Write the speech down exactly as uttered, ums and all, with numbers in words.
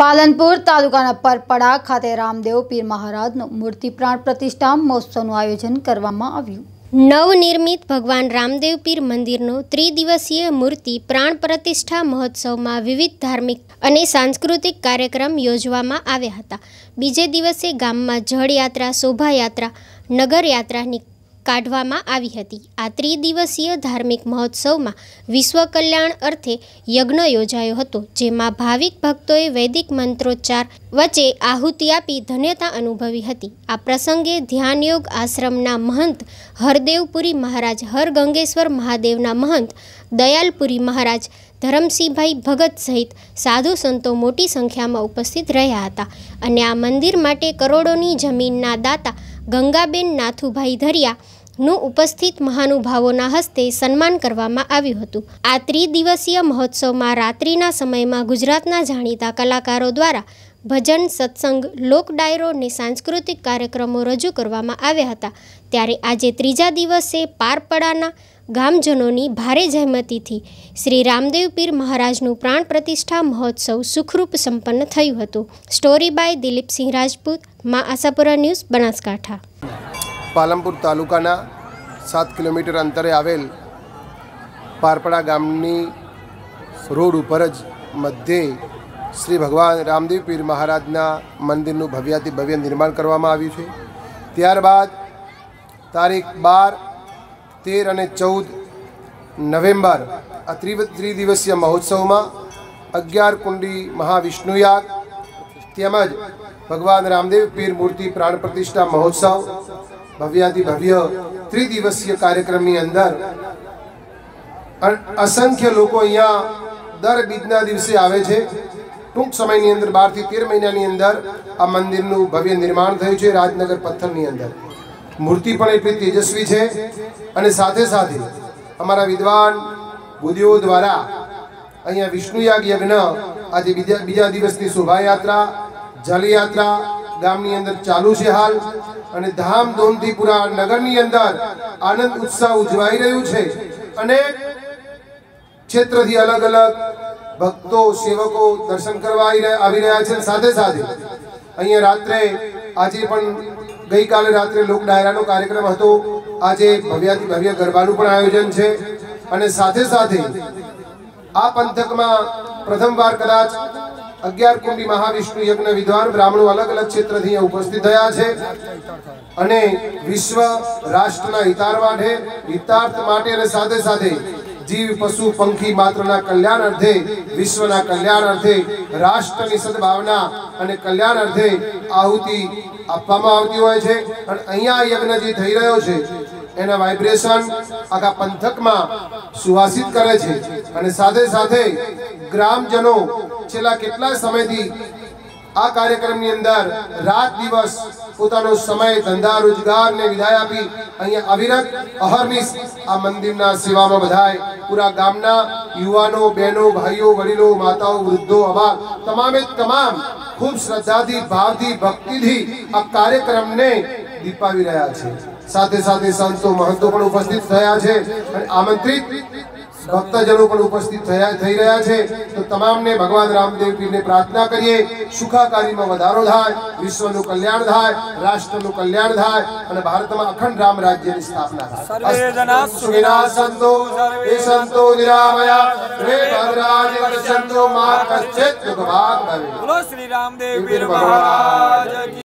પાલનપુર તાલુકાના પરપડા ખાતે રામદેવ પીર મહારાજનો મૂર્તિ પ્રાણ પ્રતિષ્ઠા મહોત્સવનું આયોજન કરવામાં આવ્યું। નવનિર્મિત ભગવાન રામદેવ પીર મંદિરનો ત્રિદિવસીય મૂર્તિ પ્રાણ પ્રતિષ્ઠા મહોત્સવમાં વિવિધ ધાર્મિક અને સાંસ્કૃતિક કાર્યક્રમ યોજવામાં આવ્યા હતા। બીજે દિવસે ગામમાં જળયાત્રા, શોભાયાત્રા, નગરયાત્રા કાઢવામાં આવી હતી। આ ત્રિદિવસીય ધાર્મિક મહોત્સવમાં વિશ્વ કલ્યાણ અર્થે યજ્ઞ યોજાયો હતો, જેમાં ભાવિક ભક્તોએ વૈદિક મંત્રોચ્ચાર વચ્ચે આહુતિ આપી ધન્યતા અનુભવી હતી। આ પ્રસંગે ધ્યાનયોગ આશ્રમના મહંત હરદેવપુરી મહારાજ, હરગંગેશ્વર મહાદેવના મહંત દયાલપુરી મહારાજ, ધરમસિંહભાઈ ભગત સહિત સાધુ સંતો મોટી સંખ્યામાં ઉપસ્થિત રહ્યા હતા અને આ મંદિર માટે કરોડોની જમીનના દાતા ગંગાબેન નાથુભાઈ ધરિયાનું ઉપસ્થિત મહાનુભાવોના હસ્તે સન્માન કરવામાં આવ્યું હતું। આ ત્રિદિવસીય મહોત્સવમાં રાત્રિના સમયમાં ગુજરાતના જાણીતા કલાકારો દ્વારા ભજન, સત્સંગ, લોક ડાયરો અને સાંસ્કૃતિક કાર્યક્રમો રજૂ કરવામાં આવ્યા હતા। ત્યારે આજે ત્રીજા દિવસે પારપડાના ગામજનોની ભારે જહેમતીથી શ્રી રામદેવ પીર મહારાજનું પ્રાણ પ્રતિષ્ઠા મહોત્સવ સુખરૂપ સંપન્ન થયું હતું। સ્ટોરી બાય દિલીપસિંહ રાજપૂત, મા આશાપુરા ન્યૂઝ, બનાસકાંઠા। પાલનપુર તાલુકાના સાત કિલોમીટર અંતરે આવેલ પારપડા ગામની રોડ ઉપર જ મધ્યે શ્રી ભગવાન રામદેવ પીર મહારાજના મંદિરનું ભવ્યાતિ ભવ્ય નિર્માણ કરવામાં આવ્યું છે। ત્યારબાદ તારીખ બાર, તેર અને ચૌદ નવેમ્બર આ ત્રિ ત્રિદિવસીય મહોત્સવમાં અગિયાર કુંડી મહાવિષ્ણુયાગ તેમજ ભગવાન રામદેવ પીર મૂર્તિ પ્રાણ પ્રતિષ્ઠા મહોત્સવ ભવ્યાતિ ભવ્ય ત્રિદિવસીય કાર્યક્રમની અંદર અસંખ્ય લોકો અહીંયા દર બીજના દિવસે આવે છે। ટૂંક સમયની અંદર બારથી તેર મહિનાની અંદર આ મંદિરનું ભવ્ય નિર્માણ થયું છે। રાજનગર પથ્થરની અંદર મૂર્તિ પણ એટલી તેજસ્વી છે અને સાથે સાથે અમારા વિદ્વાન બુદ્ધિઓ દ્વારા અહીંયા વિષ્ણુયાગ યજ્ઞ આજે બીજા બીજા દિવસની શોભાયાત્રા, જલયાત્રા ગામની અંદર ચાલુ છે હાલ અને ધામધૂમથી પૂરા નગરની અંદર આનંદ ઉત્સાહ ઉજવાઈ રહ્યું છે। અને ક્ષેત્રથી અલગ અલગ ભક્તો, સેવકો દર્શન કરવા આવી રહ્યા છે। સાથે સાથે અહીંયા રાત્રે આજે પણ ગઈકાલે રાત્રે લોક ડાયરાનો કાર્યક્રમ હતો, આજે ભવ્યાથી ભવ્ય ગરબાનું પણ આયોજન છે અને સાથે સાથે આ પંથકમાં પ્રથમવાર કદાચ અગિયાર કુંડી મહાવિષ્ણુ યજ્ઞ વિદ્વાન બ્રાહ્મણો અલગ અલગ ક્ષેત્રથી ઉપસ્થિત થયા છે અને વિશ્વ રાષ્ટ્રના હિતાર માટે હિતાર્થ માટે અને સાથે સાથે જીવ, પશુ, પંખી માત્રના કલ્યાણ અર્થે, વિશ્વના કલ્યાણ અર્થે, રાષ્ટ્રની સદભાવના અને કલ્યાણ અર્થે આહુતિ આપવામાં આવતી હોય છે। અને અહીંયા યજ્ઞ જે થઈ રહ્યો છે એના વાઇબ્રેશન આખા પંથકમાં સુવાસિત કરે છે અને સાથે સાથે ગ્રામજનો છેલ્લા કેટલા સમયથી આ કાર્યક્રમની અંદર રાત દિવસ પોતાનો સમય, ધંધા, રોજગારને વિદાય આપી અહીંયા અવિરત અહર્નિશ આ મંદિરના સેવામાં બધાય પૂરા ગામના યુવાનો, બહેનો, ભાઈઓ, વડીલો, માતાઓ, વૃદ્ધો, અબા તમામે તમામ ખૂબ શ્રદ્ધાથી, ભાવથી, ભક્તિથી આ કાર્યક્રમને દીપાવી રહ્યા છે। સાથે સાથે સંતો, મહંતો પણ ઉપસ્થિત થયા છે અને આમંત્રિત ભક્તજનો પણ ઉપસ્થિત થયા થઈ રહ્યા છે। તો તમામને ભગવાન રામદેવ પીરને પ્રાર્થના કરીએ સુખાકારીમાં વધારો થાય, વિશ્વનું કલ્યાણ થાય, રાષ્ટ્રનું કલ્યાણ થાય અને ભારતમાં અખંડ રામ રાજ્યની સ્થાપના થાય। સુખિના સંતો એ સંતો નિરામયા રે ભદ્રાદિ સંતો મા કચ્છિત દુઃખ ભાગ ભવે। બોલો શ્રી રામદેવ પીર મહારાજ।